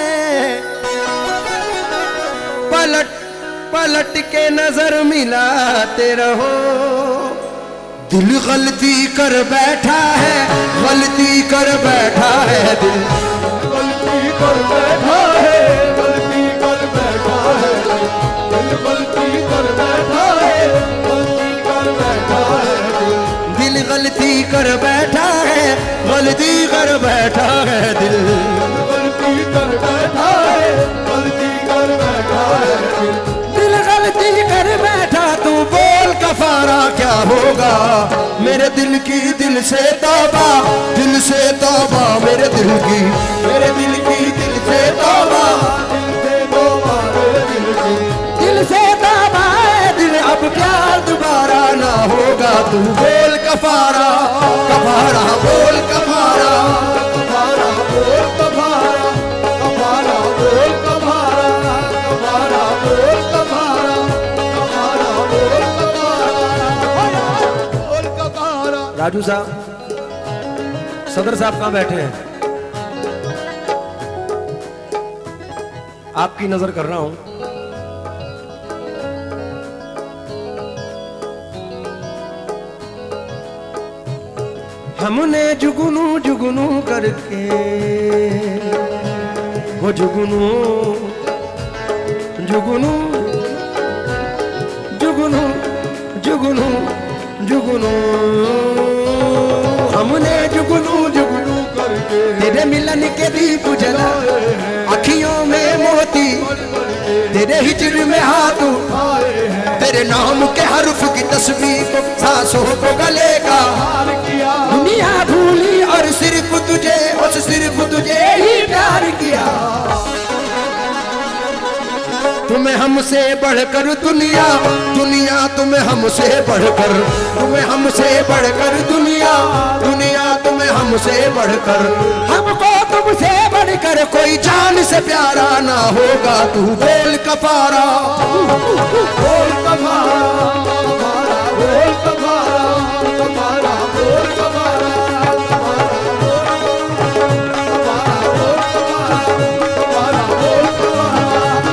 Speaker 2: पलट पलट के नजर मिलाते रहो। दिल गलती कर बैठा है, गलती कर बैठा है दिल,
Speaker 4: गलती कर बैठा है, गलती कर बैठा है दिल, गलती कर बैठा है, गलती कर बैठा है दिल,
Speaker 2: दिल गलती कर बैठा है, गलती कर बैठा है दिल,
Speaker 4: गलती कर बैठा है, गलती कर बैठा है दिल,
Speaker 2: दिल गलती कर बैठा। तू बोल कफारा क्या होगा, मेरे दिल की दिल से तौबा, दिल से तौबा मेरे दिल की, मेरे दिल की दिल से तौबा,
Speaker 4: दिल से तौबा मेरे दिल की,
Speaker 2: दिल से तौबा है दिल, अब प्यार दोबारा ना होगा। तू बोल कफारा, कफारा बोल कफारा,
Speaker 4: कफारा बोल कफारा, कफारा बोल कफारा, कफारा बोल कफारा, कफारा बोल कफारा, बोल कफारा।
Speaker 2: राजू साहब, सदर साहब कहाँ बैठे हैं? आपकी नजर कर रहा हूं। हमने जुगनू जुगनू करके, वो जुगनू जुगनू जुगनू जुगनू जुगनू, हमने जुगनू जुगनू
Speaker 4: करके
Speaker 2: तेरे मिलन के दीप जलाए, अखियों में मोती तेरे हिजर में हाथ
Speaker 4: आए हैं,
Speaker 2: तेरे नाम के हर्फ की तस्वीर को, सांसों को गले का
Speaker 4: प्यार किया,
Speaker 2: दुनिया भूली और सिर्फ तुझे, उस सिर्फ तुझे ही प्यार किया। तुम्हें हमसे बढ़कर दुनिया, दुनिया तुम्हें हमसे बढ़कर, तुम्हें हमसे बढ़कर दुनिया, दुनिया तुम्हें हमसे बढ़कर, हमको तुमसे बढ़कर कोई जान से प्यारा ना होगा। तू बोल कफारा,
Speaker 4: बोल कफारा, कफारा बोल कफारा, कफारा बोल कफारा, कफारा बोल कफारा, कफारा बोल कफारा,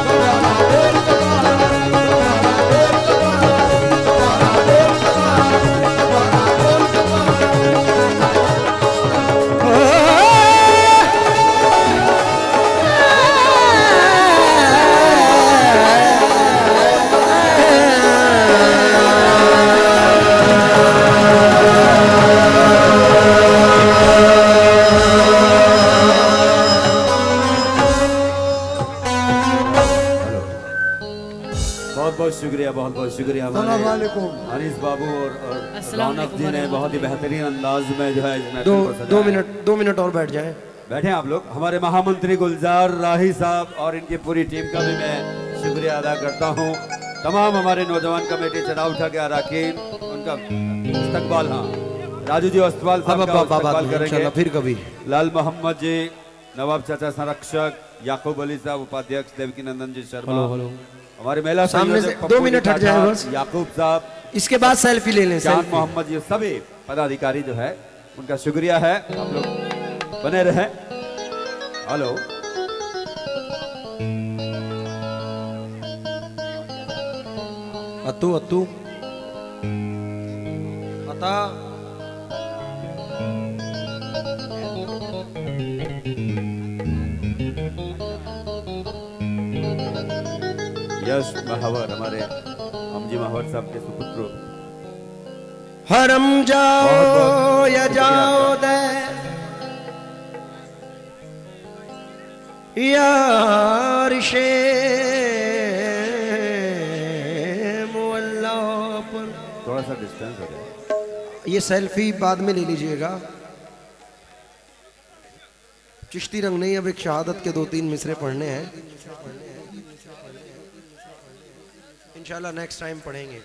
Speaker 3: शुक्रिया, बहुत बहुत शुक्रिया
Speaker 4: अस्सलाम वालेकुम।
Speaker 3: अनीस बाबू और, और
Speaker 1: अस्सलाम
Speaker 3: रौनक जी ने
Speaker 1: वालेकुम।
Speaker 3: बहुत ही बेहतरीन अंदाज में जो है इस महफिल
Speaker 2: दो
Speaker 3: को सजाया।
Speaker 2: दो मिनट दो मिनट और बैठ जाएं।
Speaker 3: बैठे आप लोग। हमारे महामंत्री गुलजार राही साहब और इनकी पूरी टीम का भी मैं शुक्रिया अदा करता हूँ। तमाम हमारे नौजवान कमेटी चढ़ा उठा के अरकान, उनका इस्तकबाल, हाँ राजू जी अस्पताल साहब का इस्तकबाल करेंगे,
Speaker 2: फिर कभी
Speaker 3: लाल मोहम्मद जी, नवाब चाचा संरक्षक, याकूब अली साहब उपाध्यक्ष, देवकी नंदन जी शर्मा, हमारे महिला
Speaker 2: सामने से
Speaker 3: संयोजक
Speaker 2: दो
Speaker 3: पप्पू
Speaker 2: मिनट
Speaker 3: जी
Speaker 2: हट जाएं
Speaker 3: ठाठार,
Speaker 2: बस।
Speaker 3: याकूब साहब,
Speaker 2: इसके बाद सेल्फी ले लें।
Speaker 3: जान
Speaker 2: सेल्फी।
Speaker 3: मोहम्मद, ये सभी पदाधिकारी जो है उनका शुक्रिया है। आप लोग बने रहे। हेलो,
Speaker 2: अतु अतु अता
Speaker 3: यश महावर, हमारे अमजी महावर साहब के सुपुत्र,
Speaker 2: हरम जाओ
Speaker 3: बहुत बहुत
Speaker 2: या
Speaker 3: शुक्रिया
Speaker 2: जाओ
Speaker 3: आपका।
Speaker 2: दे यार शे मुअल्ला पर।
Speaker 3: थोड़ा सा डिस्टेंस हो जाए।
Speaker 2: ये सेल्फी बाद में ले लीजिएगा। चिश्ती रंग नहीं, अब एक शहादत के दो तीन मिसरे पढ़ने हैं, इंशाल्लाह नेक्स्ट टाइम पढ़ेंगे।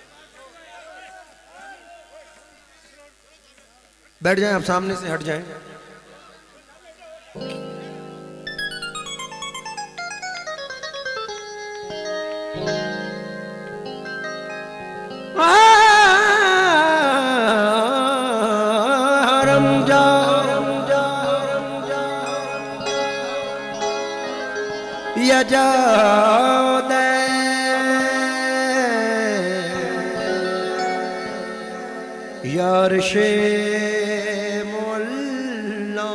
Speaker 2: बैठ जाएं, आप सामने से हट जाएं। नजाद यार शे मोल्ला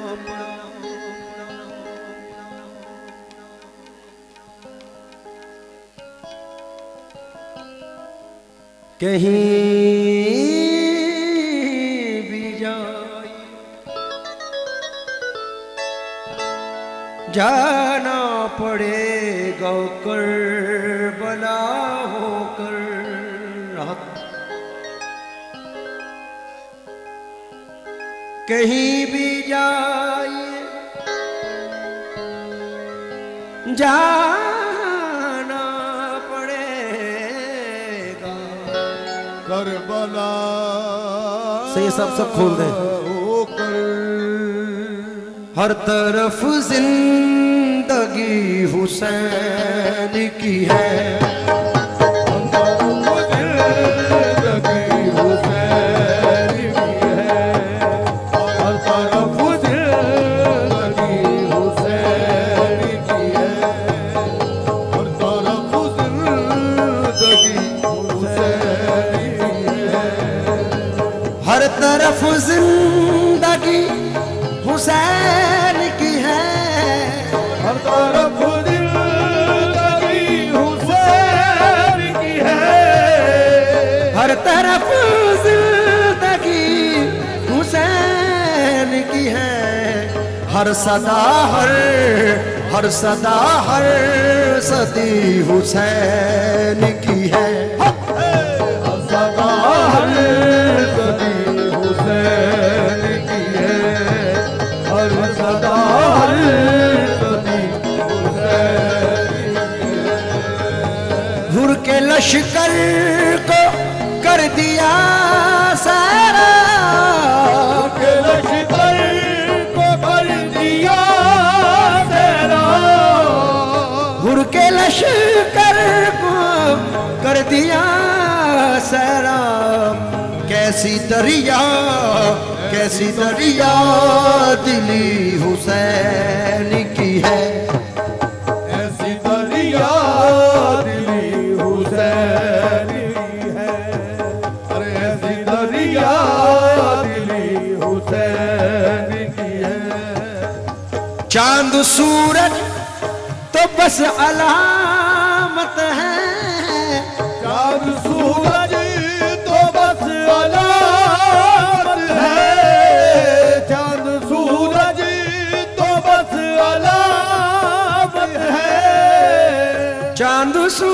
Speaker 2: कहीं भी जाए जाना पड़ेगा करबला होकर रात कहीं भी जाए जाना पड़ेगा
Speaker 4: करबला
Speaker 2: से ये सब सब खोल दें।
Speaker 4: होकर
Speaker 2: हर तरफ जिंदगी हुसैन की है
Speaker 4: जिंदगी हुसैन की है हर तरफ जिंदगी हुसैन की है हर तरफ जिंदगी हुसैन की है
Speaker 2: हर तरफ जिंदगी हुसैन की है
Speaker 4: हर तरफ जिंदगी हुसैन की है
Speaker 2: हर तरफ जिंदगी हुसैन की है हर सदा हर हर सदा हर सदी हुसैन की है
Speaker 4: हर सदा हर सदी हुसैन की है हर सदा हर सदी हुसैन की है
Speaker 2: हुर के लश्कर को कर दिया सारा
Speaker 4: के लश्कर को कर दिया तेरा
Speaker 2: हुर के लश्कर को कर दिया सारा कैसी दरिया कैसी दरिया दिली हुसैन की है
Speaker 4: ऐसी दरिया दिली हुसैन की है अरे ऐसी दरिया दिली हुसैन की है
Speaker 2: चांद सूरज तो बस अलामत है
Speaker 4: चांद सूरज तो बस अलामत है चांद सूरज तो बस अलामत है
Speaker 2: चांद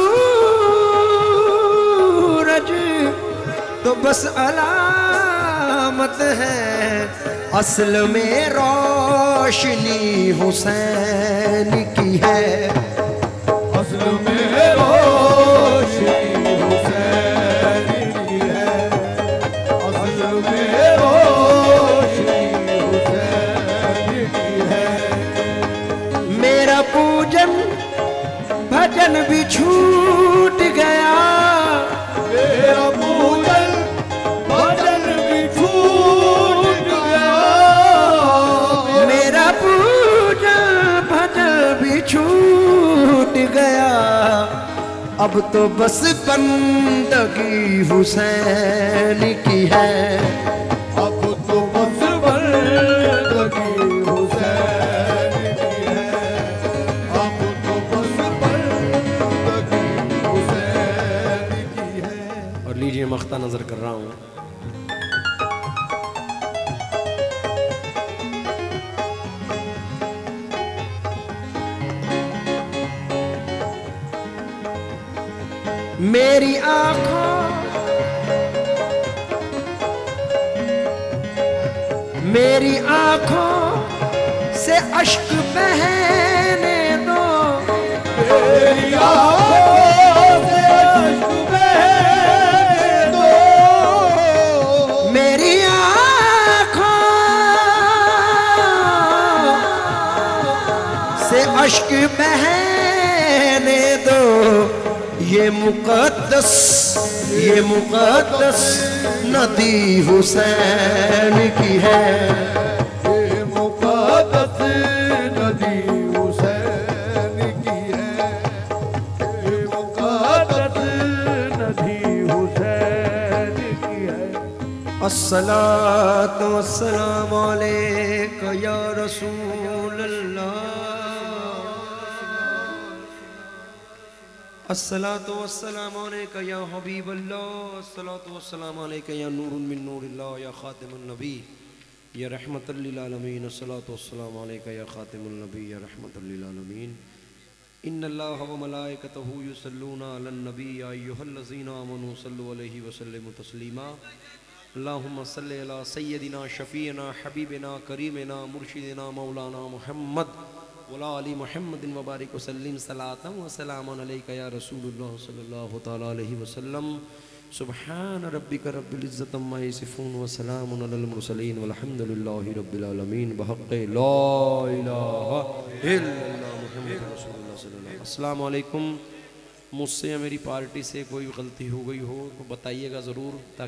Speaker 2: सूरज तो बस अलामत है असल में रोशनी हुसैन की है
Speaker 4: असल में रोशनी हुसैन की है असल में रोशनी हुसैन की है
Speaker 2: मेरा पूजन भजन भी छूट गया
Speaker 4: मेरा पूजन भजन भी छूट गया
Speaker 2: मेरा पूजन भजन भी छूट गया अब तो बस बंदगी हुसैन की है
Speaker 4: अब तो बस बंदगी हुसैन की है अब तो बस बंदगी हुसैन की है
Speaker 2: और लीजिए मख्ता नजर कर रहा हूँ मेरी आंखों मेरी आंखों से अश्क बहने दो
Speaker 4: मेरी आँखों से अश्क बहने दो
Speaker 2: मेरी आंखों से अश्क बहने दो ये मुकद्दस ये मुकद्दस नदी हुसैन की है
Speaker 4: ये मुकद्दस नदी हुसैन की
Speaker 2: अस्सलातु वस्सलामु अलैका या रसूल अल्लाह, अस्सलातु वस्सलामु अलैका या हबीब अल्लाह, अस्सलातु वस्सलामु अलैका या नूरुन मिन नूरिल्लाह या खातिमुन नबी या रहमतल लिल आलमीन, अस्सलातु वस्सलामु अलैका या खातिमुन नबी या रहमतल लिल आलमीन। इन्नल्लाह व मलाइकतहु युसल्लूना अलन नबी या अय्युहल्लज़ीना आमनू सल्लु अलैहि व सल्लिमु तस्लीमा। अल्लाहुम्मा सल्लि अला सय्यदिना शफीना हबीबिना करीमिना मुर्शिदिना मौलाना मुहम्मद वला अली मुहम्मदिन व बारिक व सल्लिम सलातन व सलामन अलैका या रसूलुल्लाह सल्लल्लाहु तआला अलैहि वसल्लम। सुब्हान रब्बिका रब्बिल इज्जति अम्मा यसिफून व सलामुन अलल मुरसलीन वल्हम्दुलिल्लाहि रब्बिल आलमीन। बहक़्क़े ला इलाहा इल्लल्लाह मुहम्मदुर रसूलुल्लाह सल्लल्लाहु अलैहि वसल्लम। अस्सलामु अलैकुम। मुझसे या मेरी पार्टी से कोई गलती हो गई हो तो बताइएगा ज़रूर।